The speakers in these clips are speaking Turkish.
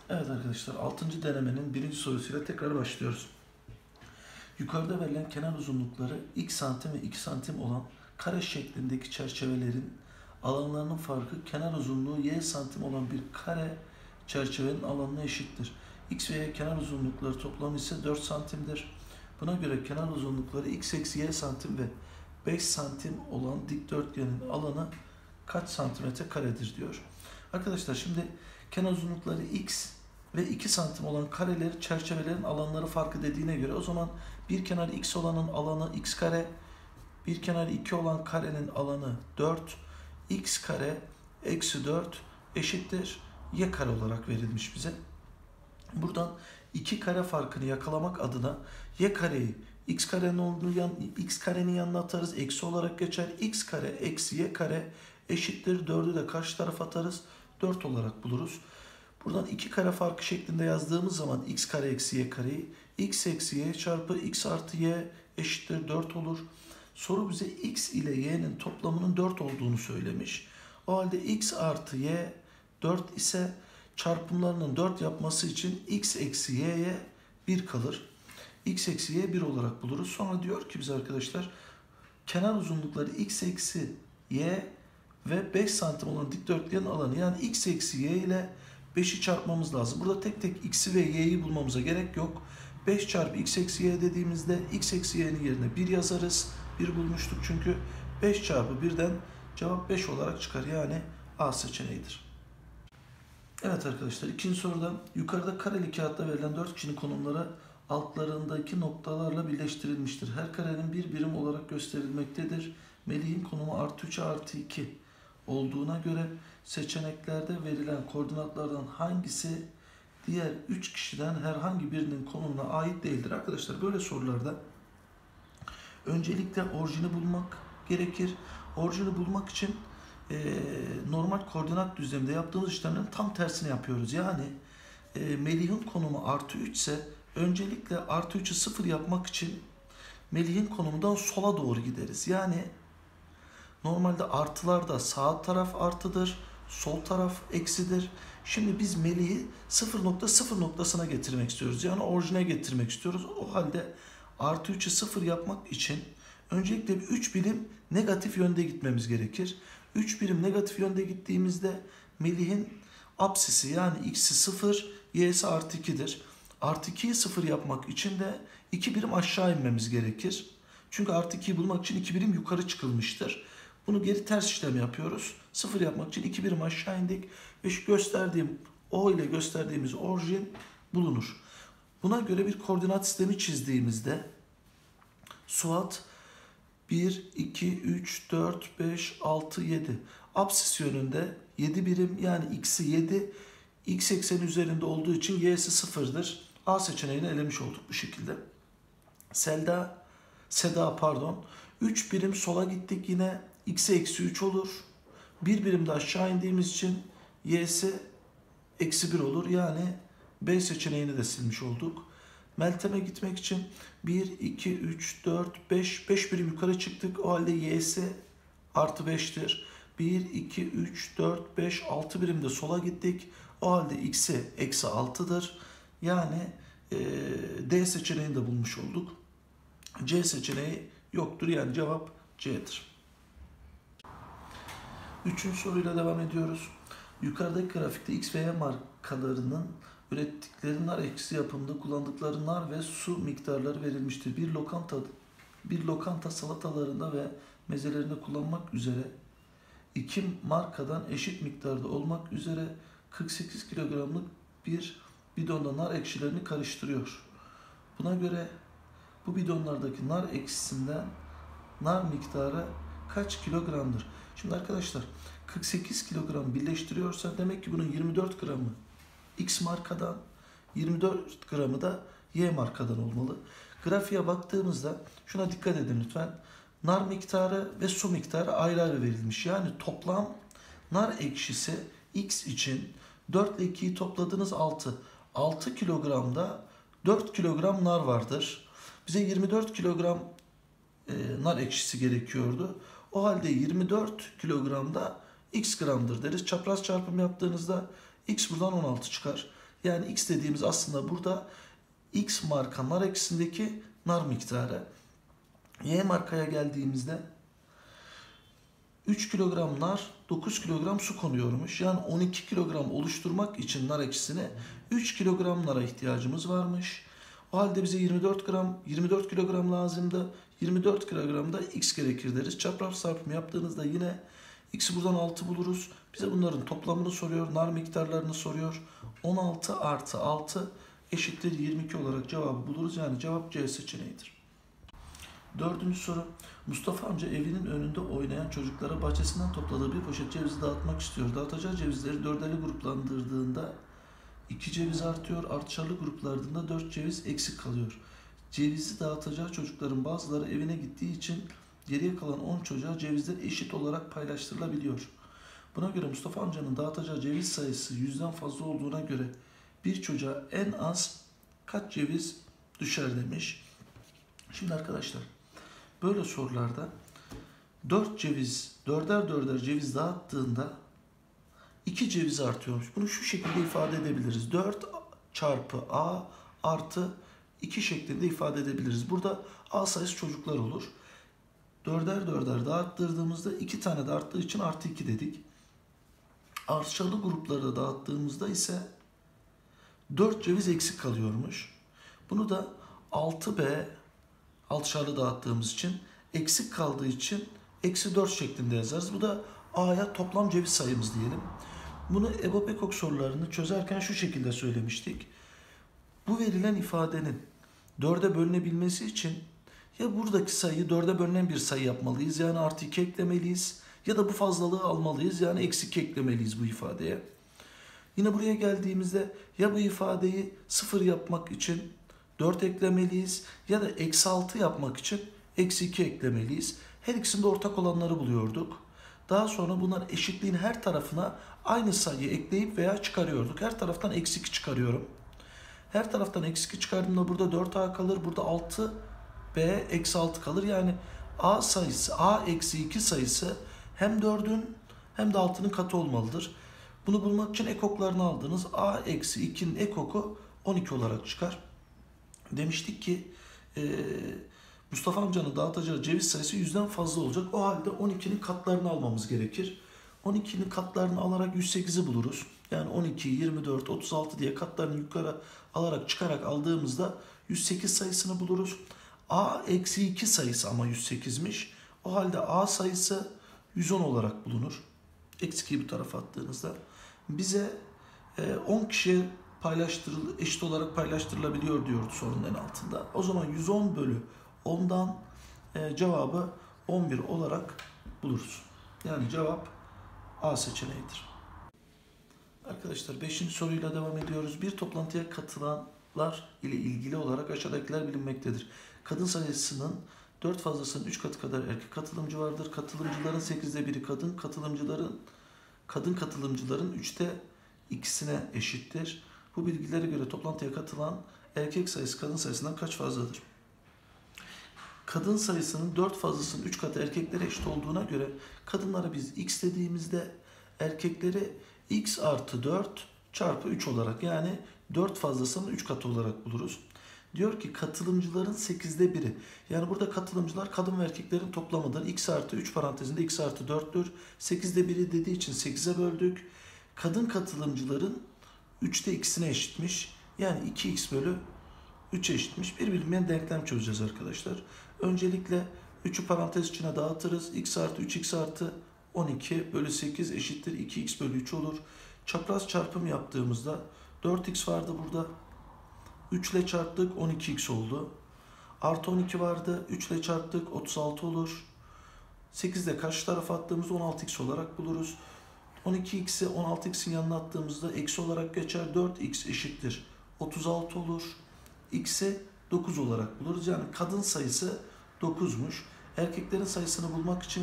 Evet arkadaşlar, 6. denemenin birinci sorusuyla tekrar başlıyoruz. Yukarıda verilen kenar uzunlukları x santim ve 2 santim olan kare şeklindeki çerçevelerin alanlarının farkı kenar uzunluğu y santim olan bir kare çerçevenin alanına eşittir. X ve y kenar uzunlukları toplamı ise 4 santimdir. Buna göre kenar uzunlukları x eksi y santim ve 5 santim olan dikdörtgenin alanı kaç santimetre karedir diyor. Arkadaşlar şimdi kenar uzunlukları x ve 2 santim olan kareler çerçevelerin alanları farkı dediğine göre o zaman bir kenarı x olanın alanı x kare, bir kenarı 2 olan karenin alanı 4, x kare eksi 4 eşittir y kare olarak verilmiş bize. Buradan iki kare farkını yakalamak adına y kareyi x karenin yanına atarız. Eksi olarak geçer. X kare eksi y kare eşittir 4'ü de karşı tarafa atarız. 4 olarak buluruz. Buradan iki kare farkı şeklinde yazdığımız zaman x kare eksi y kareyi x eksi y çarpı x artı y eşittir 4 olur. Soru bize x ile y'nin toplamının 4 olduğunu söylemiş. O halde x artı y 4 ise çarpımlarının 4 yapması için x eksi y'ye 1 kalır. X eksi y 1 olarak buluruz. Sonra diyor ki bize arkadaşlar kenar uzunlukları x eksi y ve 5 santim olan dikdörtgenin alanı, yani x eksi y ile 5'i çarpmamız lazım. Burada tek tek x'i ve y'yi bulmamıza gerek yok. 5 çarpı x eksi y dediğimizde x eksi y'nin yerine 1 yazarız. 1 bulmuştuk çünkü. 5 çarpı 1'den cevap 5 olarak çıkar. Yani A seçeneğidir. Evet arkadaşlar, ikinci soruda yukarıda kareli kağıtta verilen 4 kişinin konumları altlarındaki noktalarla birleştirilmiştir. Her karenin bir birim olarak gösterilmektedir. Melih'in konumu artı 3'e artı 2 olduğuna göre seçeneklerde verilen koordinatlardan hangisi diğer 3 kişiden herhangi birinin konumuna ait değildir? Arkadaşlar böyle sorularda öncelikle orijini bulmak gerekir. Orijini bulmak için normal koordinat düzleminde yaptığımız işlemlerin tam tersini yapıyoruz. Yani Melih'in konumu artı 3 ise öncelikle artı 3'ü 0 yapmak için Melih'in konumundan sola doğru gideriz. Yani normalde artılarda sağ taraf artıdır, sol taraf eksidir. Şimdi biz Melih'i 0.0 noktasına getirmek istiyoruz. Yani orijine getirmek istiyoruz. O halde artı 3'ü 0 yapmak için öncelikle 3 birim negatif yönde gitmemiz gerekir. 3 birim negatif yönde gittiğimizde Melih'in apsisi yani x'i 0, y'si artı 2'dir. Artı 2'yi 0 yapmak için de 2 birim aşağı inmemiz gerekir. Çünkü artı 2'yi bulmak için 2 birim yukarı çıkılmıştır. Bunu geri ters işlem yapıyoruz. 0 yapmak için 2 birim aşağı indik. Ve şu gösterdiğim O ile gösterdiğimiz orijin bulunur. Buna göre bir koordinat sistemi çizdiğimizde SUAT 1, 2, 3, 4, 5, 6, 7. Apsis yönünde 7 birim yani x'i 7. X ekseni üzerinde olduğu için y'si 0'dır. A seçeneğini elemiş olduk bu şekilde. Seda 3 birim sola gittik, yine x'e eksi 3 olur. 1 birim de aşağı indiğimiz için y'si eksi 1 olur. Yani B seçeneğini de silmiş olduk. Meltem'e gitmek için 1, 2, 3, 4, 5. 5 birim yukarı çıktık. O halde y'si artı 5'tir. 1, 2, 3, 4, 5, 6 birim de sola gittik. O halde x'i eksi 6'dır. Yani D seçeneğini de bulmuş olduk. C seçeneği yoktur. Yani cevap C'dir. Üçüncü soruyla devam ediyoruz. Yukarıdaki grafikte X ve Y markalarının ürettikleri nar ekşisi yapımında kullandıkları nar ve su miktarları verilmiştir. Bir lokanta salatalarında ve mezelerinde kullanmak üzere iki markadan eşit miktarda olmak üzere 48 kilogramlık bir bidonda nar ekşilerini karıştırıyor. Buna göre bu bidonlardaki nar ekşisinden nar miktarı kaç kilogramdır? Şimdi arkadaşlar 48 kilogram birleştiriyorsa demek ki bunun 24 gramı X markadan, 24 gramı da Y markadan olmalı. Grafiğe baktığımızda şuna dikkat edin lütfen. Nar miktarı ve su miktarı ayrı ayrı verilmiş. Yani toplam nar ekşisi X için 4 ile 2'yi topladığınız 6. 6 kilogramda 4 kilogram nar vardır. Bize 24 kilogram nar ekşisi gerekiyordu. O halde 24 kilogramda x gramdır deriz. Çapraz çarpım yaptığınızda x buradan 16 çıkar. Yani x dediğimiz aslında burada x marka nar ekşisindeki nar miktarı. Y markaya geldiğimizde 3 kilogram nar, 9 kilogram su konuyormuş. Yani 12 kilogram oluşturmak için nar ekşisine 3 kilogram nara ihtiyacımız varmış. O halde bize 24 kilogram lazımdı. 24 kilogramda x gerekir deriz. Çapraz çarpımı yaptığınızda yine x'i buradan 6 buluruz. Bize bunların toplamını soruyor, nar miktarlarını soruyor. 16 artı 6 eşittir 22 olarak cevabı buluruz. Yani cevap C seçeneğidir. Dördüncü soru. Mustafa amca evinin önünde oynayan çocuklara bahçesinden topladığı bir poşet cevizi dağıtmak istiyor. Dağıtacağı cevizleri dörderli gruplandırdığında 2 ceviz artıyor. Artçarlı gruplandırdığında 4 ceviz eksik kalıyor. Cevizi dağıtacağı çocukların bazıları evine gittiği için geriye kalan 10 çocuğa cevizler eşit olarak paylaştırılabiliyor. Buna göre Mustafa amcanın dağıtacağı ceviz sayısı 100'den fazla olduğuna göre bir çocuğa en az kaç ceviz düşer demiş. Şimdi arkadaşlar böyle sorularda 4'er ceviz dağıttığında 2 ceviz artıyormuş. Bunu şu şekilde ifade edebiliriz. 4 çarpı A artı 2 şeklinde ifade edebiliriz. Burada A sayısı çocuklar olur. 4'er dağıttırdığımızda 2 tane de arttığı için artı 2 dedik. Artçalı gruplara dağıttığımızda ise 4 ceviz eksik kalıyormuş. Bunu da 6B altışarlı dağıttığımız için eksik kaldığı için eksi 4 şeklinde yazarız. Bu da A'ya toplam ceviz sayımız diyelim. Bunu EBOB EKOK sorularını çözerken şu şekilde söylemiştik. Bu verilen ifadenin 4'e bölünebilmesi için ya buradaki sayıyı 4'e bölünen bir sayı yapmalıyız. Yani artı 2 eklemeliyiz. Ya da bu fazlalığı almalıyız. Yani eksi 2 eklemeliyiz bu ifadeye. Yine buraya geldiğimizde ya bu ifadeyi 0 yapmak için 4 eklemeliyiz ya da eksi 6 yapmak için eksi 2 eklemeliyiz. Her ikisinde ortak olanları buluyorduk. Daha sonra bunlar eşitliğin her tarafına aynı sayıyı ekleyip veya çıkarıyorduk. Her taraftan eksi 2 çıkarıyorum. Her taraftan eksi 2 çıkardığımda burada 4A kalır. Burada 6B eksi 6 kalır. Yani A sayısı, A eksi 2 sayısı hem 4'ün hem de 6'nın katı olmalıdır. Bunu bulmak için ekoklarını aldınız. A eksi 2'nin ekoku 12 olarak çıkar. Demiştik ki Mustafa amcanın dağıtacağı ceviz sayısı 100'den fazla olacak. O halde 12'nin katlarını almamız gerekir. 12'nin katlarını alarak 108'i buluruz. Yani 12, 24, 36 diye katlarını yukarı alarak çıkarak aldığımızda 108 sayısını buluruz. A eksi 2 sayısı ama 108'miş. O halde A sayısı 110 olarak bulunur. Eksi 2'yi bu tarafa attığınızda. Bize 10 kişiye eşit olarak paylaştırılabiliyor diyordu sorunun en altında. O zaman 110 bölü 10'dan cevabı 11 olarak buluruz. Yani cevap A seçeneğidir. Arkadaşlar 5. soruyla devam ediyoruz. Bir toplantıya katılanlar ile ilgili olarak aşağıdakiler bilinmektedir. Kadın sayısının 4 fazlasının 3 katı kadar erkek katılımcı vardır. Katılımcıların 8'de 1'i kadın, katılımcıların 3'te 2'sine eşittir. Bu bilgilere göre toplantıya katılan erkek sayısı kadın sayısından kaç fazladır? Kadın sayısının 4 fazlasının 3 katı erkeklere eşit olduğuna göre kadınlara biz x dediğimizde erkekleri x artı 4 çarpı 3 olarak yani 4 fazlasının 3 katı olarak buluruz. Diyor ki katılımcıların 8'de 1'i. Yani burada katılımcılar kadın ve erkeklerin toplamıdır. X artı 3 parantezinde x artı 4'tür. 8'de 1'i dediği için 8'e böldük. Kadın katılımcıların 3'te 2'sine eşitmiş. Yani 2x bölü 3 eşitmiş. Bir bilinmeyen denklem çözeceğiz arkadaşlar. Öncelikle 3'ü parantez içine dağıtırız. X artı 3x artı 12 bölü 8 eşittir 2x bölü 3 olur. Çapraz çarpım yaptığımızda 4x vardı burada. 3 ile çarptık 12x oldu. Artı 12 vardı. 3 ile çarptık 36 olur. 8 ile karşı tarafa attığımızda 16x olarak buluruz. 12x'i 16x'in yanına attığımızda eksi olarak geçer. 4x eşittir 36 olur. X'i 9 olarak buluruz. Yani kadın sayısı 9'muş. Erkeklerin sayısını bulmak için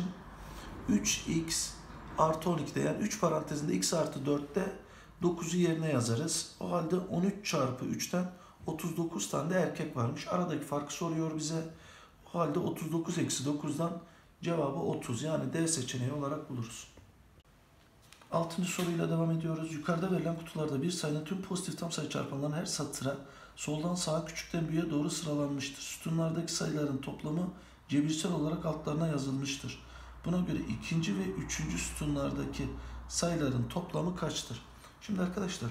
3x artı 12'de yani 3 parantezinde x artı 4'te 9'u yerine yazarız. O halde 13 çarpı 3'ten 39 tane de erkek varmış. Aradaki farkı soruyor bize. O halde 39 eksi 9'dan cevabı 30. Yani D seçeneği olarak buluruz. Altıncı soruyla devam ediyoruz. Yukarıda verilen kutularda bir sayının tüm pozitif tam sayı çarpanlarının her satıra soldan sağa küçükten büyüğe doğru sıralanmıştır. Sütunlardaki sayıların toplamı cebirsel olarak altlarına yazılmıştır. Buna göre ikinci ve üçüncü sütunlardaki sayıların toplamı kaçtır? Şimdi arkadaşlar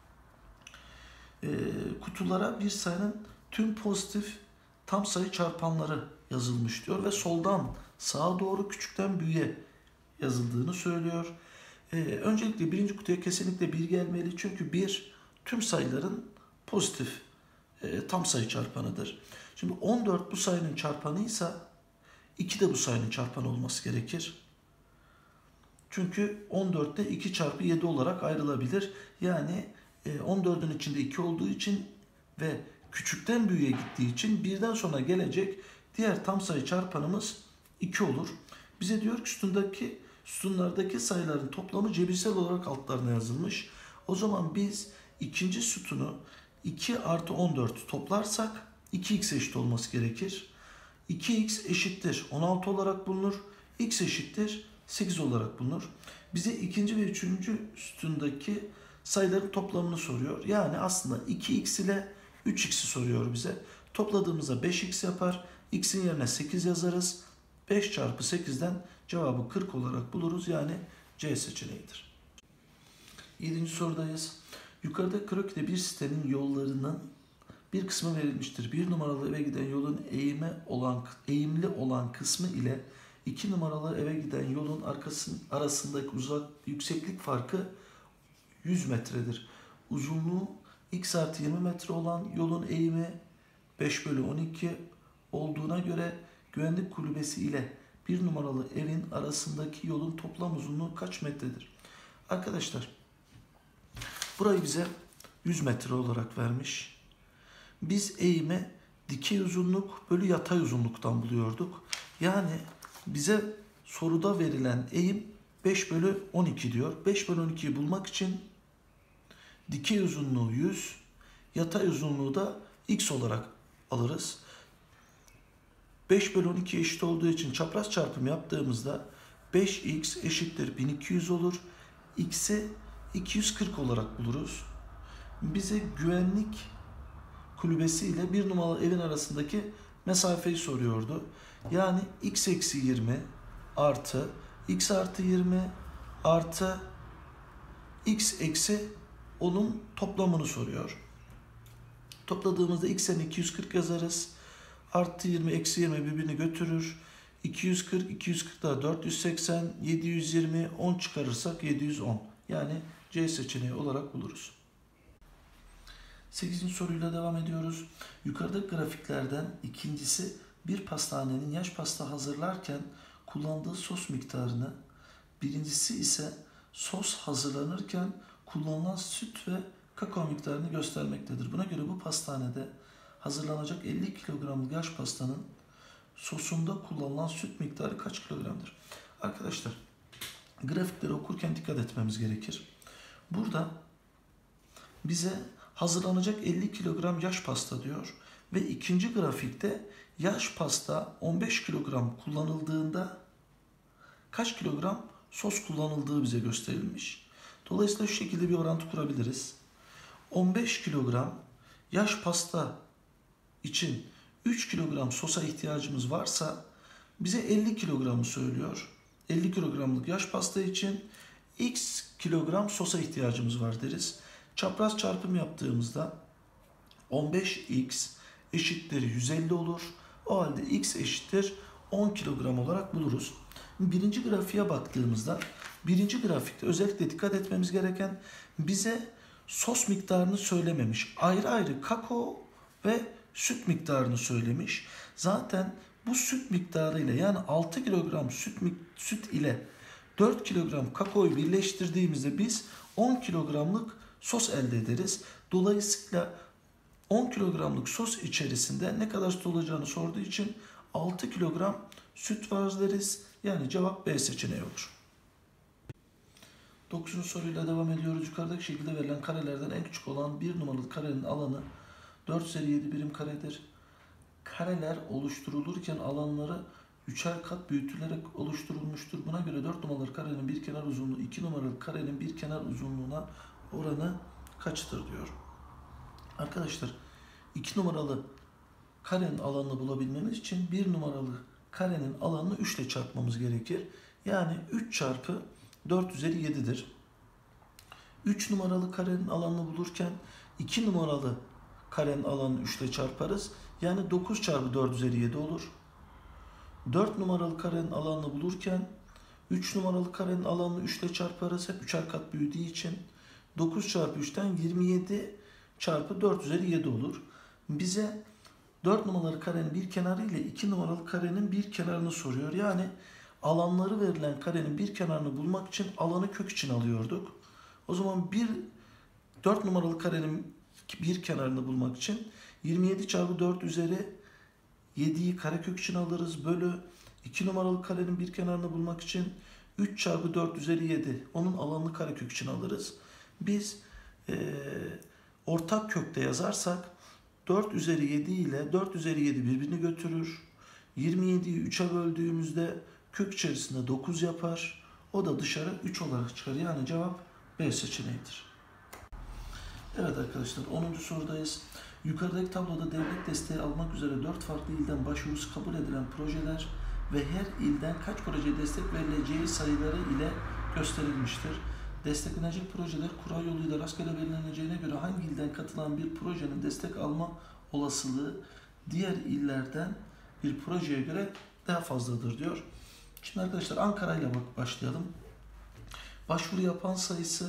kutulara bir sayının tüm pozitif tam sayı çarpanları yazılmış diyor ve soldan sağa doğru küçükten büyüğe yazıldığını söylüyor. Öncelikle birinci kutuya kesinlikle 1 gelmeli çünkü 1 tüm sayıların pozitif tam sayı çarpanıdır. Şimdi 14 bu sayının çarpanıysa 2 de bu sayının çarpanı olması gerekir. Çünkü 14'te 2 çarpı 7 olarak ayrılabilir. Yani 14'ün içinde 2 olduğu için ve küçükten büyüğe gittiği için birden sonra gelecek diğer tam sayı çarpanımız 2 olur. Bize diyor ki sütunlardaki sayıların toplamı cebirsel olarak altlarına yazılmış. O zaman biz ikinci sütunu 2 artı 14 toplarsak 2x eşit olması gerekir. 2x eşittir 16 olarak bulunur. X eşittir 8 olarak bulunur. Bize ikinci ve üçüncü sütundaki sayıların toplamını soruyor. Yani aslında 2x ile 3x'i soruyor bize. Topladığımızda 5x yapar. X'in yerine 8 yazarız. 5 çarpı 8'den cevabı 40 olarak buluruz. Yani C seçeneğidir. 7. sorudayız. Yukarıda krokide bir sitenin yollarının bir kısmı verilmiştir. 1 numaralı eve giden yolun eğimli olan kısmı ile 2 numaralı eve giden yolun arasındaki yükseklik farkı 100 metredir. Uzunluğu x artı 20 metre olan yolun eğimi 5 bölü 12 olduğuna göre güvenlik kulübesi ile 1 numaralı evin arasındaki yolun toplam uzunluğu kaç metredir? Arkadaşlar burayı bize 100 metre olarak vermiş. Biz eğimi dikey uzunluk bölü yatay uzunluktan buluyorduk. Yani bize soruda verilen eğim 5 bölü 12 diyor. 5 bölü 12'yi bulmak için dikey uzunluğu 100, yatay uzunluğu da x olarak alırız. 5 bölü 12 eşit olduğu için çapraz çarpım yaptığımızda 5x eşittir 1200 olur. X'i 240 olarak buluruz. Bize güvenlik kulübesi ile 1 numaralı evin arasındaki mesafeyi soruyordu. Yani x eksi 20 artı x artı 20 artı x eksi 10'un toplamını soruyor. Topladığımızda x'e 240 yazarız. Artı 20 eksi 20 birbirini götürür. 240, 240 daha 480, 720, 10 çıkarırsak 710. Yani C seçeneği olarak buluruz. 8. soruyla devam ediyoruz. Yukarıdaki grafiklerden ikincisi bir pastanenin yaş pasta hazırlarken kullandığı sos miktarını, birincisi ise sos hazırlanırken kullanılan süt ve kakao miktarını göstermektedir. Buna göre bu pastanede hazırlanacak 50 kilogramlık yaş pastanın sosunda kullanılan süt miktarı kaç kilogramdır? Arkadaşlar grafikleri okurken dikkat etmemiz gerekir. Burada bize hazırlanacak 50 kilogram yaş pasta diyor ve ikinci grafikte yaş pasta 15 kilogram kullanıldığında kaç kilogram sos kullanıldığı bize gösterilmiş. Dolayısıyla şu şekilde bir orantı kurabiliriz. 15 kilogram yaş pasta için 3 kilogram sosa ihtiyacımız varsa bize 50 kilogramı söylüyor. 50 kilogramlık yaş pasta için x kilogram sosa ihtiyacımız var deriz. Çapraz çarpım yaptığımızda 15x eşittir 150 olur. O halde x eşittir 10 kilogram olarak buluruz. Birinci grafiğe baktığımızda birinci grafikte özellikle dikkat etmemiz gereken bize sos miktarını söylememiş. Ayrı ayrı kakao ve süt miktarını söylemiş. Zaten bu süt miktarı ile yani 6 kilogram süt ile 4 kilogram kakaoyu birleştirdiğimizde biz 10 kilogramlık sos elde ederiz. Dolayısıyla 10 kilogramlık sos içerisinde ne kadar süt olacağını sorduğu için 6 kilogram süt var deriz. Yani cevap B seçeneği olur. 9. soruyla devam ediyoruz. Yukarıdaki şekilde verilen karelerden en küçük olan 1 numaralı karenin alanı 4 üzeri 7 birim karedir. Kareler oluşturulurken alanları üçer kat büyütülerek oluşturulmuştur. Buna göre 4 numaralı karenin bir kenar uzunluğu 2 numaralı karenin bir kenar uzunluğuna oranı kaçtır diyor. Arkadaşlar 2 numaralı karenin alanını bulabilmemiz için 1 numaralı karenin alanını 3 ile çarpmamız gerekir. Yani 3 çarpı 4 üzeri 7'dir. 3 numaralı karenin alanını bulurken 2 numaralı karenin alanını 3 ile çarparız. Yani 9 çarpı 4 üzeri 7 olur. 4 numaralı karenin alanını bulurken 3 numaralı karenin alanını 3 ile çarparız. Hep üçer kat büyüdüğü için 9 çarpı 3'ten 27 çarpı 4 üzeri 7 olur. Bize 4 numaralı karenin bir kenarı ile 2 numaralı karenin bir kenarını soruyor. Yani alanları verilen karenin bir kenarını bulmak için alanı kök için alıyorduk. O zaman 4 numaralı karenin bir kenarını bulmak için 27 çarpı 4 üzeri 7'yi karekök için alırız. Bölü 2 numaralı karenin bir kenarını bulmak için 3 çarpı 4 üzeri 7. Onun alanını karekök için alırız. Biz ortak kökte yazarsak 4 üzeri 7 ile 4 üzeri 7 birbirini götürür. 27'yi 3'e böldüğümüzde kök içerisinde 9 yapar. O da dışarı 3 olarak çıkar. Yani cevap B seçeneğidir. Evet arkadaşlar 10. sorudayız. Yukarıdaki tabloda devlet desteği almak üzere 4 farklı ilden başvurusu kabul edilen projeler ve her ilden kaç projeye destek verileceği sayıları ile gösterilmiştir. Desteklenecek projeler kura yoluyla rastgele belirleneceğine göre hangi ilden katılan bir projenin destek alma olasılığı diğer illerden bir projeye göre daha fazladır diyor. Şimdi arkadaşlar Ankara ile başlayalım. Başvuru yapan sayısı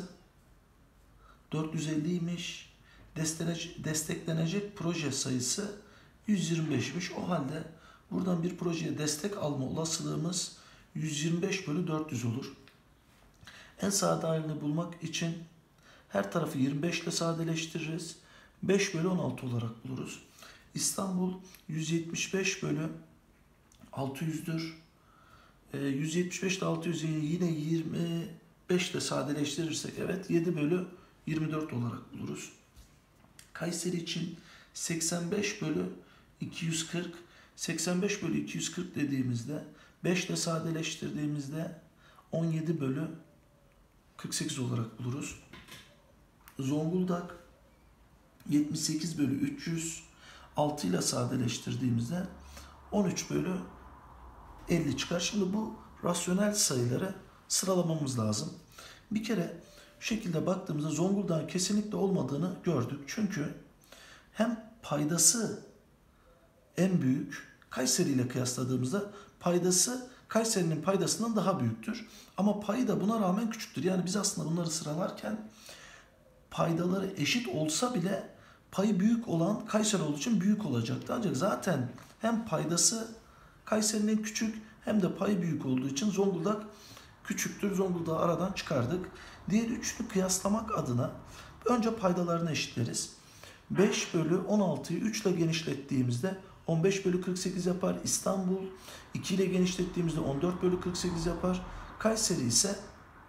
450'ymiş. Desteklenecek proje sayısı 125'miş. O halde buradan bir projeye destek alma olasılığımız 125 bölü 400 olur. En sade halini bulmak için her tarafı 25 ile sadeleştiririz. 5 bölü 16 olarak buluruz. İstanbul 175 bölü 600'dür. 175 ile 600'ü yine 25 ile sadeleştirirsek evet 7 bölü 24 olarak buluruz. Kayseri için 85 bölü 240. 85 bölü 240 dediğimizde 5 ile sadeleştirdiğimizde 17 bölü 48 olarak buluruz. Zonguldak 78 bölü 300. 6 ile sadeleştirdiğimizde 13 bölü 50 çıkar. Şimdi bu rasyonel sayıları sıralamamız lazım. Bir kere şu şekilde baktığımızda Zonguldak'ın kesinlikle olmadığını gördük. Çünkü hem paydası en büyük, Kayseri ile kıyasladığımızda paydası Kayseri'nin paydasından daha büyüktür. Ama payı da buna rağmen küçüktür. Yani biz aslında bunları sıralarken paydaları eşit olsa bile payı büyük olan Kayseri olduğu için büyük olacaktı. Ancak zaten hem paydası Kayseri'nin küçük hem de payı büyük olduğu için Zonguldak küçüktür. Zonguldak'ı aradan çıkardık. Diğer üçünü kıyaslamak adına önce paydalarını eşitleriz. 5 bölü 16'yı 3 ile genişlettiğimizde 15 bölü 48 yapar. İstanbul 2 ile genişlettiğimizde 14 bölü 48 yapar. Kayseri ise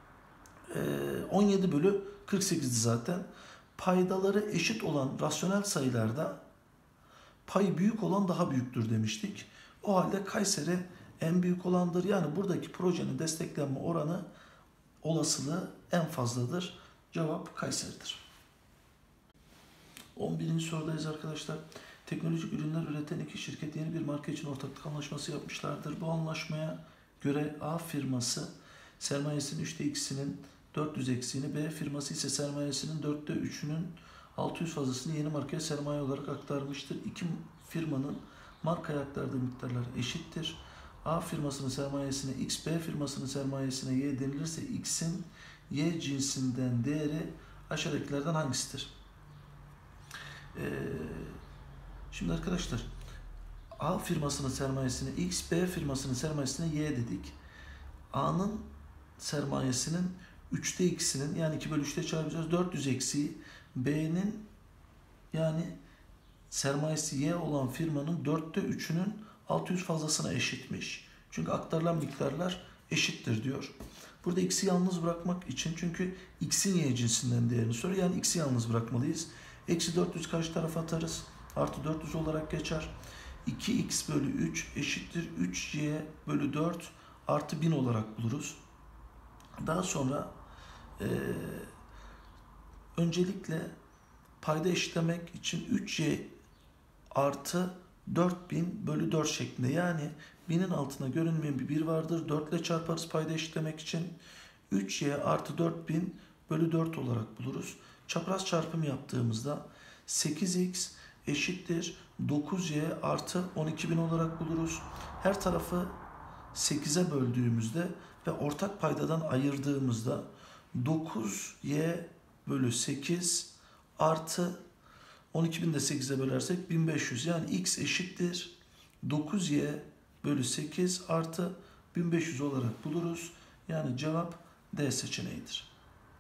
17 bölü 48'di zaten. Paydaları eşit olan rasyonel sayılarda payı büyük olan daha büyüktür demiştik. O halde Kayseri en büyük olandır. Yani buradaki projenin desteklenme oranı olasılığı en fazladır. Cevap Kayseri'dir. 11. sorudayız arkadaşlar. Teknolojik ürünler üreten iki şirket yeni bir marka için ortaklık anlaşması yapmışlardır. Bu anlaşmaya göre A firması sermayesinin 3'te 2'sinin 400 eksiğini, B firması ise sermayesinin 4'te 3'ünün 600 fazlasını yeni markaya sermaye olarak aktarmıştır. İki firmanın markaya aktardığı miktarlar eşittir. A firmasının sermayesine X, B firmasının sermayesine Y denilirse X'in Y cinsinden değeri aşağıdakilerden hangisidir? Şimdi arkadaşlar A firmasının sermayesine X, B firmasının sermayesine Y dedik. A'nın sermayesinin 3'te 2'sinin yani 2 bölü 3'te çarpacağız. 400 eksiği B'nin yani sermayesi Y olan firmanın 4'te 3'ünün 600 fazlasına eşitmiş. Çünkü aktarılan miktarlar eşittir diyor. Burada X'i yalnız bırakmak için çünkü X'in Y cinsinden değerini soruyor. Yani X'i yalnız bırakmalıyız. Eksi 400 karşı tarafa atarız. Artı 400 olarak geçer. 2x bölü 3 eşittir 3y bölü 4 artı 1000 olarak buluruz. Daha sonra öncelikle payda eşitlemek için 3y artı 4000 bölü 4 şeklinde, yani 1000'in altına görünmeyen bir 1 vardır. 4 ile çarparız payda eşitlemek için. 3y artı 4000 bölü 4 olarak buluruz. Çapraz çarpım yaptığımızda 8x eşittir 9y artı 12.000 olarak buluruz. Her tarafı 8'e böldüğümüzde ve ortak paydadan ayırdığımızda 9y bölü 8 artı 12.000 de 8'e bölersek 1500, yani x eşittir 9y bölü 8 artı 1500 olarak buluruz. Yani cevap D seçeneğidir.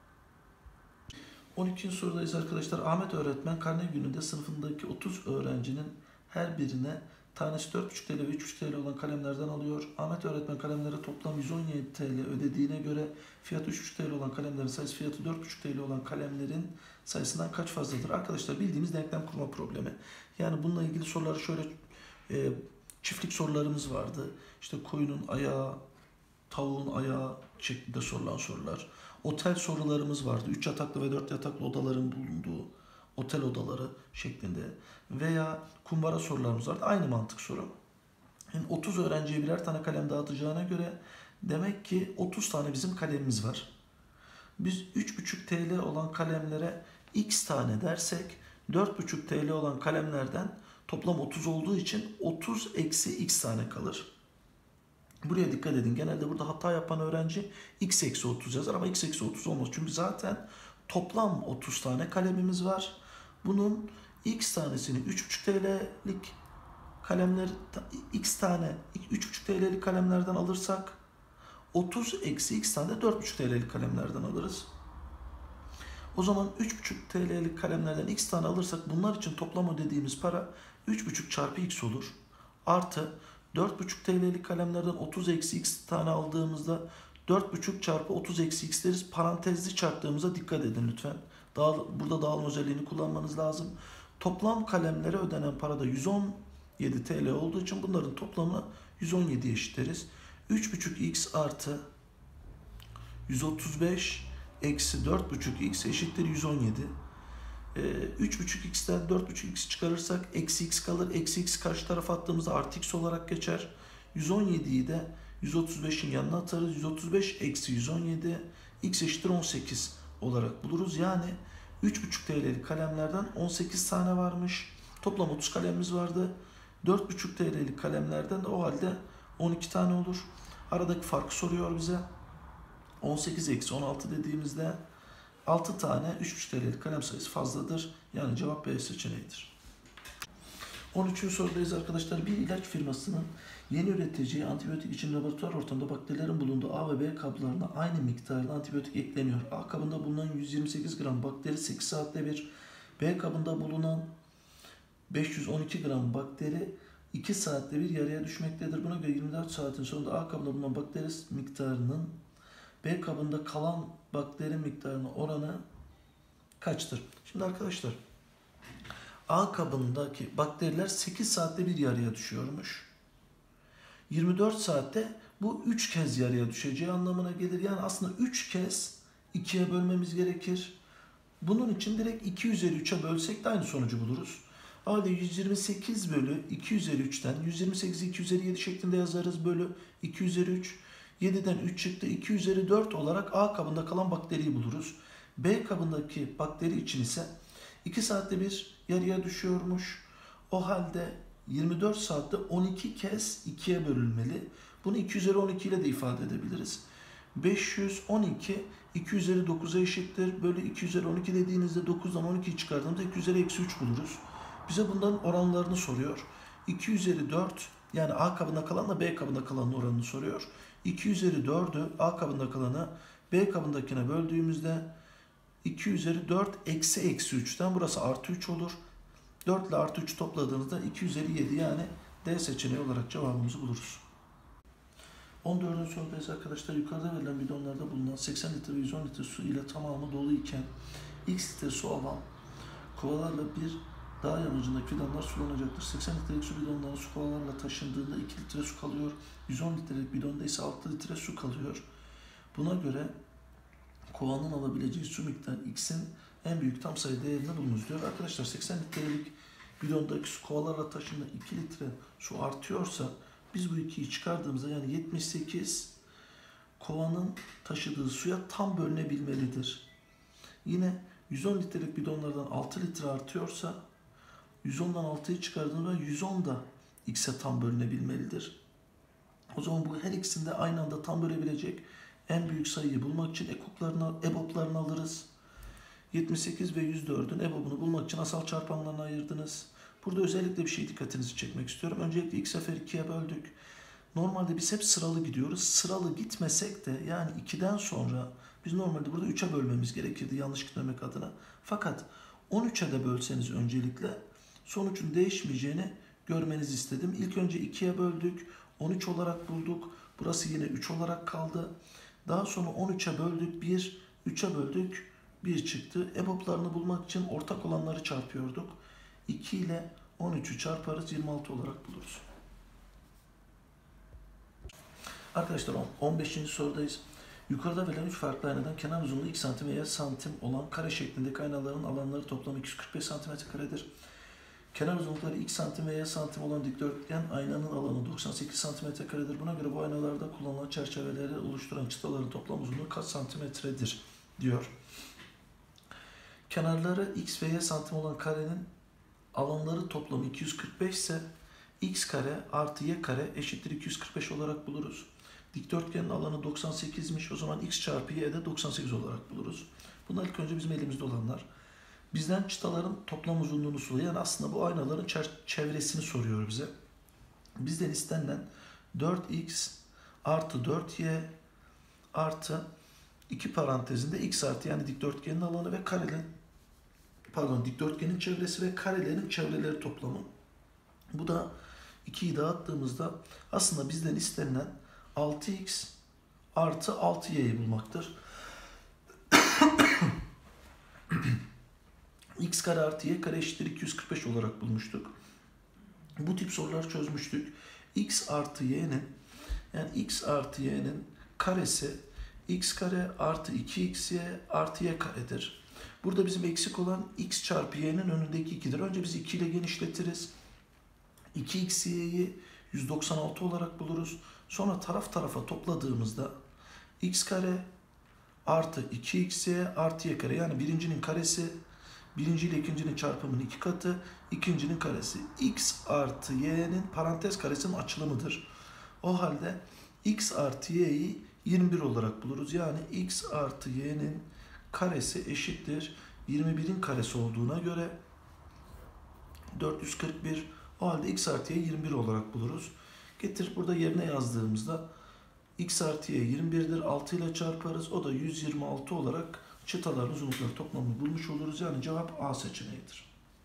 12. sorudayız arkadaşlar. Ahmet öğretmen karne gününde sınıfındaki 30 öğrencinin her birine tanesi 4,5 TL ve 3,5 TL olan kalemlerden alıyor. Ahmet öğretmen kalemlere toplam 117 TL ödediğine göre fiyatı 3,5 TL olan kalemlerin sayısı fiyatı 4,5 TL olan kalemlerin sayısından kaç fazladır? Arkadaşlar bildiğimiz denklem kurma problemi. Yani bununla ilgili soruları şöyle çiftlik sorularımız vardı. İşte koyunun ayağı, tavuğun ayağı şeklinde sorulan sorular. Otel sorularımız vardı. 3 yataklı ve 4 yataklı odaların bulunduğu otel odaları şeklinde. Veya kumbara sorularımız vardı. Aynı mantık soru. Yani 30 öğrenciye birer tane kalem dağıtacağına göre demek ki 30 tane bizim kalemimiz var. Biz 3,5 TL olan kalemlere x tane dersek 4,5 TL olan kalemlerden toplam 30 olduğu için 30 eksi x tane kalır. Buraya dikkat edin. Genelde burada hata yapan öğrenci x eksi 30 yazar ama x eksi 30 olmaz. Çünkü zaten toplam 30 tane kalemimiz var. Bunun x tanesini 3,5 TL'lik kalemler, x tane 3,5 TL'lik kalemlerden alırsak 30 eksi x tane de 4,5 TL'lik kalemlerden alırız. O zaman 3,5 TL'lik kalemlerden x tane alırsak bunlar için toplam ödediğimiz para 3,5 çarpı x olur. Artı 4,5 TL'lik kalemlerden 30 eksi x tane aldığımızda 4,5 çarpı 30 eksi x deriz. Parantezli çarptığımıza dikkat edin lütfen. Burada dağılma özelliğini kullanmanız lazım. Toplam kalemlere ödenen para da 117 TL olduğu için bunların toplamını 117'ye eşitleriz. 3,5x artı 135 eksi 4,5x eşittir 117. 3,5x'ten 4,5x çıkarırsak eksi x kalır. Eksi x karşı tarafa attığımızda artı x olarak geçer. 117'yi de 135'in yanına atarız. 135 eksi 117 x eşittir 18 olarak buluruz. Yani 3,5 TL'lik kalemlerden 18 tane varmış. Toplam 30 kalemimiz vardı. 4,5 TL'lik kalemlerden de o halde 12 tane olur. Aradaki farkı soruyor bize. 18 eksi 16 dediğimizde 6 tane 3,5 TL'lik kalem sayısı fazladır. Yani cevap B seçeneğidir. 13. sorudayız arkadaşlar. Bir ilaç firmasının yeni üreteceği antibiyotik için laboratuvar ortamında bakterilerin bulunduğu A ve B kablarına aynı miktarda antibiyotik ekleniyor. A kabında bulunan 128 gram bakteri 8 saatte bir, B kabında bulunan 512 gram bakteri 2 saatte bir yarıya düşmektedir. Buna göre 24 saatin sonunda A kabında bulunan bakteri miktarının B kabında kalan bakteri miktarının oranı kaçtır? Şimdi arkadaşlar A kabındaki bakteriler 8 saatte bir yarıya düşüyormuş. 24 saatte bu 3 kez yarıya düşeceği anlamına gelir. Yani aslında 3 kez 2'ye bölmemiz gerekir. Bunun için direkt 2 üzeri 3'e bölsek de aynı sonucu buluruz. O halde 128 bölü 2 üzeri 3'ten 128'i 2 üzeri 7 şeklinde yazarız. Bölü 2 üzeri 3. 7'den 3 çıktı. 2 üzeri 4 olarak A kabında kalan bakteriyi buluruz. B kabındaki bakteri için ise 2 saatte bir yarıya düşüyormuş. O halde 24 saatte 12 kez 2'ye bölünmeli. Bunu 2 üzeri 12 ile de ifade edebiliriz. 512 2 üzeri 9'a eşittir. Bölü 2 üzeri 12 dediğinizde 9'dan 12'yi çıkardığımızda 2 üzeri eksi 3 buluruz. Bize bunların oranlarını soruyor. 2 üzeri 4 yani A kabında kalanla B kabında kalanın oranını soruyor. 2 üzeri 4'ü A kabında kalanı B kabındakine böldüğümüzde 2 üzeri 4 eksi 3'ten burası artı 3 olur. 4 ile artı 3 topladığınızda 2 üzeri 7 yani D seçeneği olarak cevabımızı buluruz. 14. sorudayız arkadaşlar. Yukarıda verilen bidonlarda bulunan 80 litre ve 110 litre su ile tamamı dolu iken X litre su alan kovalarla bir Dağ yamacındaki fidanlar sulanacaktır. 80 litrelik su bidonları su kovalarla taşındığında 2 litre su kalıyor. 110 litrelik bidonda ise 6 litre su kalıyor. Buna göre kovanın alabileceği su miktarı X'in en büyük tam sayı değerini bulunuz diyor. Arkadaşlar 80 litrelik bidondaki su kovalarla taşındığında 2 litre su artıyorsa biz bu 2'yi çıkardığımızda yani 78 kovanın taşıdığı suya tam bölünebilmelidir. Yine 110 litrelik bidonlardan 6 litre artıyorsa 110'dan 6'yı çıkardığımızda 110 da X'e tam bölünebilmelidir. O zaman bu her ikisini de aynı anda tam bölebilecek en büyük sayıyı bulmak için EBOB'larını alırız. 78 ve 104'ün EBOB'unu bulmak için asal çarpanlarını ayırdınız. Burada özellikle bir şey dikkatinizi çekmek istiyorum. Öncelikle x sefer 2'ye böldük. Normalde biz hep sıralı gidiyoruz. Sıralı gitmesek de yani 2'den sonra biz normalde burada 3'e bölmemiz gerekirdi yanlış gitmemek adına. Fakat 13'e de bölseniz öncelikle sonucun değişmeyeceğini görmenizi istedim. İlk önce 2'ye böldük. 13 olarak bulduk. Burası yine 3 olarak kaldı. Daha sonra 13'e böldük 1, 3'e böldük 1 çıktı. EBOB'larını bulmak için ortak olanları çarpıyorduk. 2 ile 13'ü çarparız 26 olarak buluruz. Arkadaşlar 15. sorudayız. Yukarıda verilen 3 farklı aynadan kenar uzunluğu 2 cm veya santim olan kare şeklindeki aynaların alanları toplamı 245 cm²'dir. Kenar uzunlukları x santim veya santim olan dikdörtgen aynanın alanı 98 cm²'dir. Buna göre bu aynalarda kullanılan çerçeveleri oluşturan çıtaların toplam uzunluğu kaç santimetredir diyor. Kenarları x ve y santim olan karenin alanları toplamı 245 ise x kare artı y kare eşittir 245 olarak buluruz. Dikdörtgenin alanı 98'miş. O zaman x çarpı y de 98 olarak buluruz. Bunlar ilk önce bizim elimizde olanlar. Bizden çıtaların toplam uzunluğunu soruyor. Yani aslında bu aynaların çevresini soruyor bize. Bizden istenilen 4x artı 4y artı 2 parantezinde x artı yani dikdörtgenin alanı ve dikdörtgenin çevresi ve karelerin çevreleri toplamı. Bu da 2'yi dağıttığımızda aslında bizden istenilen 6x artı 6y'yi bulmaktır. X kare artı y kare eşittir 245 olarak bulmuştuk. Bu tip sorular çözmüştük. X artı y'nin karesi x kare artı 2xy artı y karedir. Burada bizim eksik olan x çarpı y'nin önündeki 2'dir. Önce biz 2 ile genişletiriz. 2xy'yi 196 olarak buluruz. Sonra taraf tarafa topladığımızda x kare artı 2xy artı y kare yani birincinin karesi birinci ile ikincinin çarpımının 2 katı, ikincinin karesi. X artı y'nin parantez karesinin açılımıdır. O halde x artı y'yi 21 olarak buluruz. Yani x artı y'nin karesi eşittir 21'in karesi olduğuna göre 441. O halde x artı y 21 olarak buluruz. Getir burada yerine yazdığımızda x artı y 21'dir. 6 ile çarparız. O da 126 olarak çıtaların uzunlukları toplamını bulmuş oluruz. Yani cevap A seçeneğidir.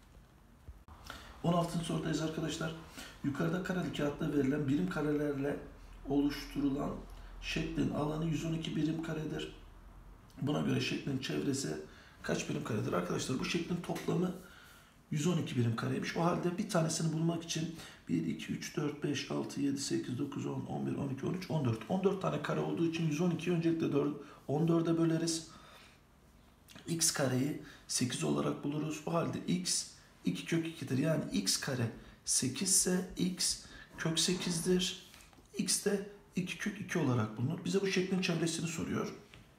16. sorudayız arkadaşlar. Yukarıda kareli kağıtta verilen birim karelerle oluşturulan şeklin alanı 112 birim karedir. Buna göre şeklin çevresi kaç birim karedir? Arkadaşlar bu şeklin toplamı 112 birim kareymiş. O halde bir tanesini bulmak için 1, 2, 3, 4, 5, 6, 7, 8, 9, 10, 11, 12, 13, 14. 14 tane kare olduğu için 112'yi öncelikle 14'e böleriz. X kareyi 8 olarak buluruz. O halde x 2 kök 2'dir. Yani x kare 8 ise x kök 8'dir. X de 2 kök 2 olarak bulunur. Bize bu şeklin çevresini soruyor.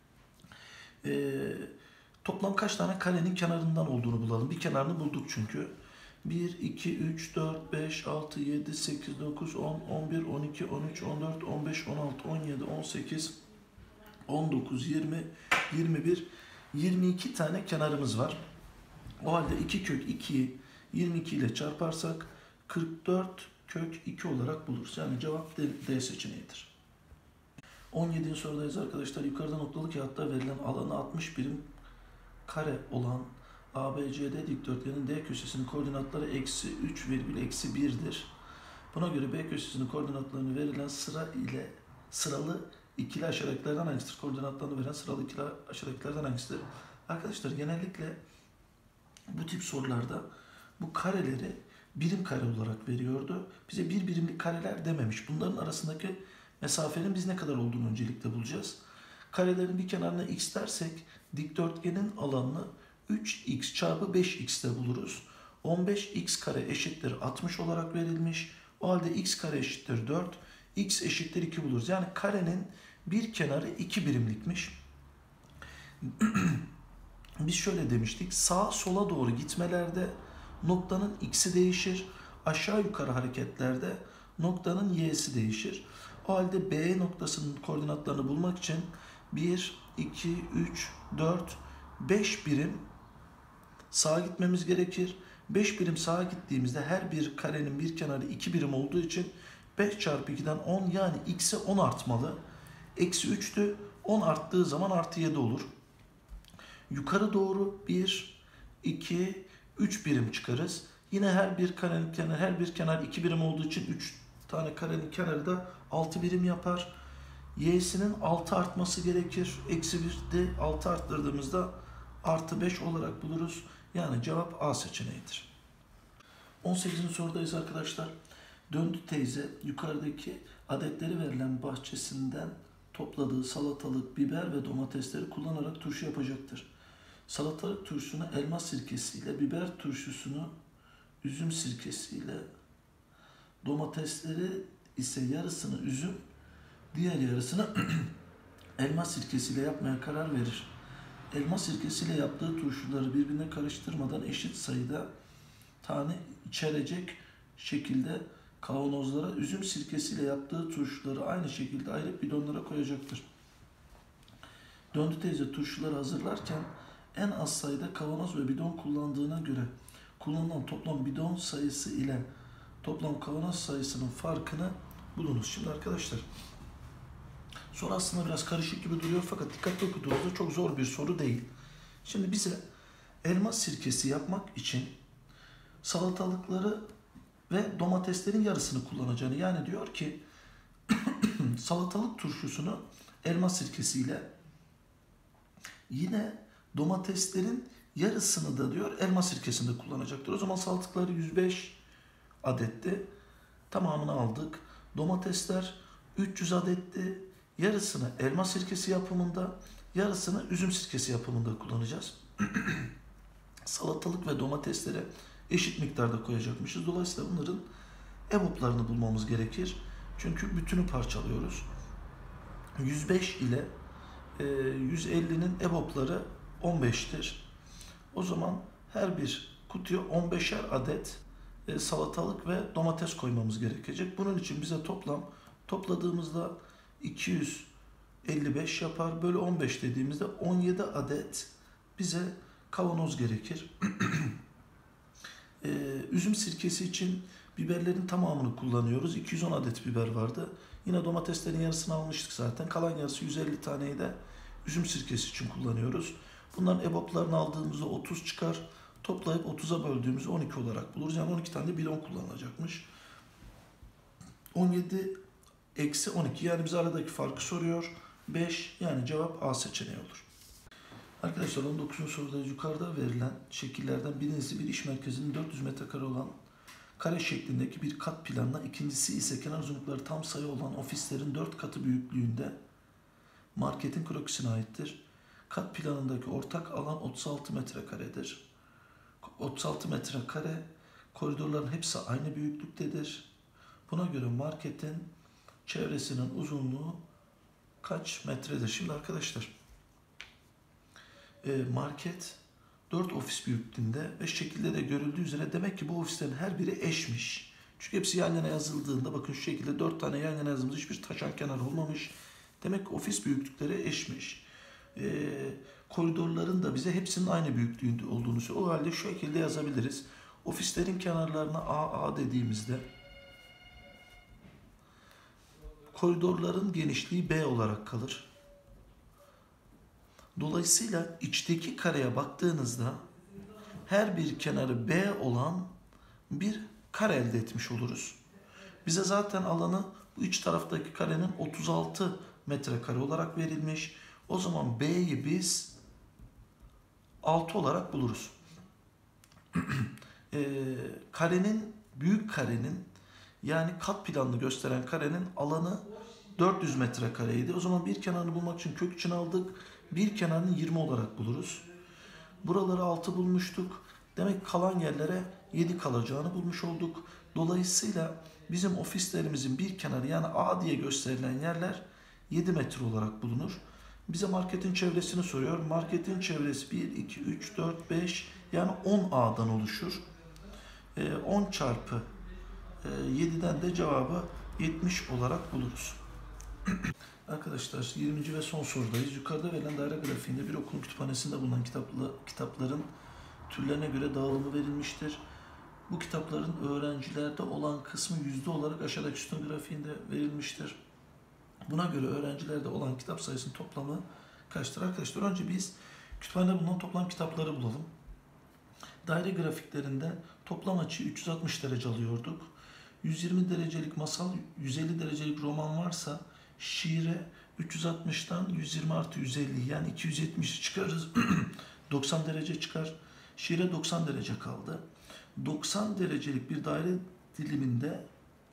Toplam kaç tane karenin kenarından olduğunu bulalım. Bir kenarını bulduk çünkü. 1, 2, 3, 4, 5, 6, 7, 8, 9, 10, 11, 12, 13, 14, 15, 16, 17, 18, 19, 20, 21, 22 tane kenarımız var. O halde 2 kök 2'yi 22 ile çarparsak 44 kök 2 olarak buluruz. Yani cevap D seçeneğidir. 17. sorudayız arkadaşlar. Yukarıda noktalı kağıtta verilen alanı 60 birim kare olan ABCD dikdörtgenin D köşesinin koordinatları eksi 3 virgül eksi 1'dir. Buna göre B köşesinin koordinatlarını verilen sıralı ikili aşağıdakilerden hangisidir? Koordinatlarını veren sıralı ikili aşağıdakilerden hangisidir? Arkadaşlar genellikle bu tip sorularda bu kareleri birim kare olarak veriyordu. Bize bir birimlik kareler dememiş. Bunların arasındaki mesafenin biz ne kadar olduğunu öncelikle bulacağız. Karelerin bir kenarına x dersek dikdörtgenin alanını 3x çarpı 5x de buluruz. 15x kare eşittir 60 olarak verilmiş. O halde x kare eşittir 4. X eşittir 2 buluruz. Yani karenin bir kenarı 2 birimlikmiş. Biz şöyle demiştik. Sağa sola doğru gitmelerde noktanın x'i değişir. Aşağı yukarı hareketlerde noktanın y'si değişir. O halde B noktasının koordinatlarını bulmak için 1, 2, 3, 4, 5 birim sağa gitmemiz gerekir. 5 birim sağa gittiğimizde her bir karenin bir kenarı 2 birim olduğu için 5 çarpı 2'den 10 yani x'e 10 artmalı. Eksi 3'tü. 10 arttığı zaman artı 7 olur. Yukarı doğru 1, 2, 3 birim çıkarız. Yine her bir karenin kenarı, her bir kenar 2 birim olduğu için 3 tane karenin kenarı da 6 birim yapar. Y'sinin 6 artması gerekir. Eksi 1 de 6 arttırdığımızda artı 5 olarak buluruz. Yani cevap A seçeneğidir. 18. sorudayız arkadaşlar. Döndü teyze yukarıdaki adetleri verilen bahçesinden topladığı salatalık, biber ve domatesleri kullanarak turşu yapacaktır. Salatalık turşusunu elma sirkesiyle, biber turşusunu üzüm sirkesiyle, domatesleri ise yarısını üzüm, diğer yarısını elma sirkesiyle yapmaya karar verir. Elma sirkesiyle yaptığı turşuları birbirine karıştırmadan eşit sayıda tane içerecek şekilde kavanozlara, üzüm sirkesiyle yaptığı turşuları aynı şekilde ayırıp bidonlara koyacaktır. Döndü teyze turşuları hazırlarken en az sayıda kavanoz ve bidon kullandığına göre kullanılan toplam bidon sayısı ile toplam kavanoz sayısının farkını bulunuz. Şimdi arkadaşlar soru aslında biraz karışık gibi duruyor fakat dikkatli okuduğunuzda çok zor bir soru değil. Şimdi bize elma sirkesi yapmak için salatalıkları ve domateslerin yarısını kullanacağını, yani diyor ki salatalık turşusunu elma sirkesiyle, yine domateslerin yarısını da diyor elma sirkesinde kullanacaktır. O zaman salatalıkları 105 adetti. Tamamını aldık. Domatesler 300 adetti. Yarısını elma sirkesi yapımında, yarısını üzüm sirkesi yapımında kullanacağız. Salatalık ve domateslere eşit miktarda koyacakmışız. Dolayısıyla bunların EBOB'larını bulmamız gerekir. Çünkü bütünü parçalıyoruz. 105 ile 150'nin EBOB'ları 15'tir. O zaman her bir kutuya 15'er adet salatalık ve domates koymamız gerekecek. Bunun için bize topladığımızda 255 yapar. Bölü 15 dediğimizde 17 adet bize kavanoz gerekir. Üzüm sirkesi için biberlerin tamamını kullanıyoruz. 210 adet biber vardı. Yine domateslerin yarısını almıştık zaten. Kalan yarısı 150 taneyi de üzüm sirkesi için kullanıyoruz. Bunların EBOB'larını aldığımızda 30 çıkar. Toplayıp 30'a böldüğümüzde 12 olarak buluruz. Yani 12 tane de bidon kullanılacakmış. 17 eksi 12 yani bize aradaki farkı soruyor. 5 yani cevap A seçeneği olur. Arkadaşlar 19. soruda yukarıda verilen şekillerden birincisi bir iş merkezinin 400 metrekare olan kare şeklindeki bir kat planına, ikincisi ise kenar uzunlukları tam sayı olan ofislerin 4 katı büyüklüğünde marketin krokisine aittir. Kat planındaki ortak alan 36 metrekaredir. 36 metrekare, koridorların hepsi aynı büyüklüktedir. Buna göre marketin çevresinin uzunluğu kaç metredir? Şimdi arkadaşlar market 4 ofis büyüklüğünde ve şekilde de görüldüğü üzere demek ki bu ofislerin her biri eşmiş. Çünkü hepsi yan yana yazıldığında bakın şu şekilde 4 tane yan yana yazılmış, hiçbir taşan kenar olmamış. Demek ki ofis büyüklükleri eşmiş. Koridorların da bize hepsinin aynı büyüklüğünde olduğunu söylüyor. O halde şu şekilde yazabiliriz. Ofislerin kenarlarına AA dediğimizde koridorların genişliği B olarak kalır. Dolayısıyla içteki kareye baktığınızda her bir kenarı B olan bir kare elde etmiş oluruz. Bize zaten alanı bu iç taraftaki karenin 36 metrekare olarak verilmiş. O zaman B'yi biz 6 olarak buluruz. büyük karenin yani kat planını gösteren karenin alanı 400 metrekareydi. O zaman bir kenarını bulmak için kök için aldık. Bir kenarını 20 olarak buluruz. Buraları 6 bulmuştuk. Demek kalan yerlere 7 kalacağını bulmuş olduk. Dolayısıyla bizim ofislerimizin bir kenarı yani A diye gösterilen yerler 7 metre olarak bulunur. Bize marketin çevresini soruyor. Marketin çevresi 1, 2, 3, 4, 5 yani 10 A'dan oluşur. 10 çarpı 7'den de cevabı 70 olarak buluruz. Arkadaşlar 20. ve son sorudayız. Yukarıda verilen daire grafiğinde bir okulun kütüphanesinde bulunan kitapların türlerine göre dağılımı verilmiştir. Bu kitapların öğrencilerde olan kısmı yüzde olarak aşağıdaki sütun grafiğinde verilmiştir. Buna göre öğrencilerde olan kitap sayısının toplamı kaçtır? Arkadaşlar önce biz kütüphanede bulunan toplam kitapları bulalım. Daire grafiklerinde toplam açıyı 360 derece alıyorduk. 120 derecelik masal, 150 derecelik roman varsa şiire 360'tan 120 artı 150 yani 270'i çıkarırız. 90 derece çıkar. Şiire 90 derece kaldı. 90 derecelik bir daire diliminde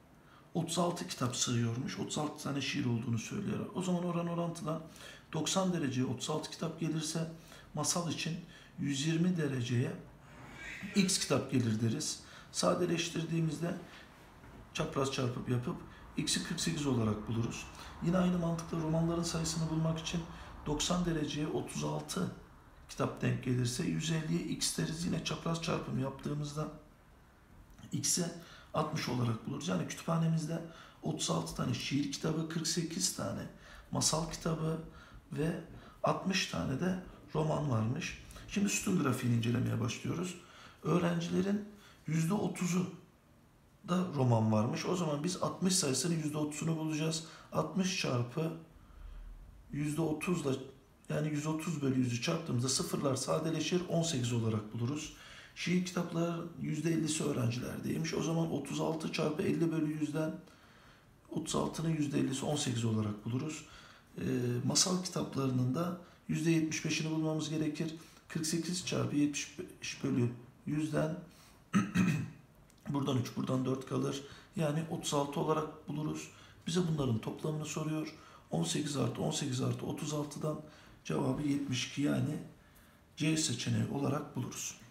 36 kitap sığıyormuş. 36 tane şiir olduğunu söylüyor. O zaman orantıdan 90 dereceye 36 kitap gelirse masal için 120 dereceye x kitap gelir deriz. Sadeleştirdiğimizde çapraz çarpıp yapıp x'i 48 olarak buluruz. Yine aynı mantıkla romanların sayısını bulmak için 90 dereceye 36 kitap denk gelirse 150'ye x deriz. Yine çapraz çarpım yaptığımızda x'e 60 olarak buluruz. Yani kütüphanemizde 36 tane şiir kitabı, 48 tane masal kitabı ve 60 tane de roman varmış. Şimdi sütun grafiğini incelemeye başlıyoruz. Öğrencilerin %30'u da roman varmış. O zaman biz 60 sayısının %30'unu bulacağız. 60 çarpı %30 ile yani 130 bölü 100'ü çarptığımızda sıfırlar sadeleşir 18 olarak buluruz. Şiir kitapları %50'si öğrencilerdeymiş. O zaman 36 çarpı 50 bölü 100'den 36'nın %50'si 18 olarak buluruz. Masal kitaplarının da %75'ini bulmamız gerekir. 48 çarpı 75 bölü 100'den buradan 3 buradan 4 kalır. Yani 36 olarak buluruz. Bize bunların toplamını soruyor. 18 artı 18 artı 36'dan cevabı 72 yani C seçeneği olarak buluruz.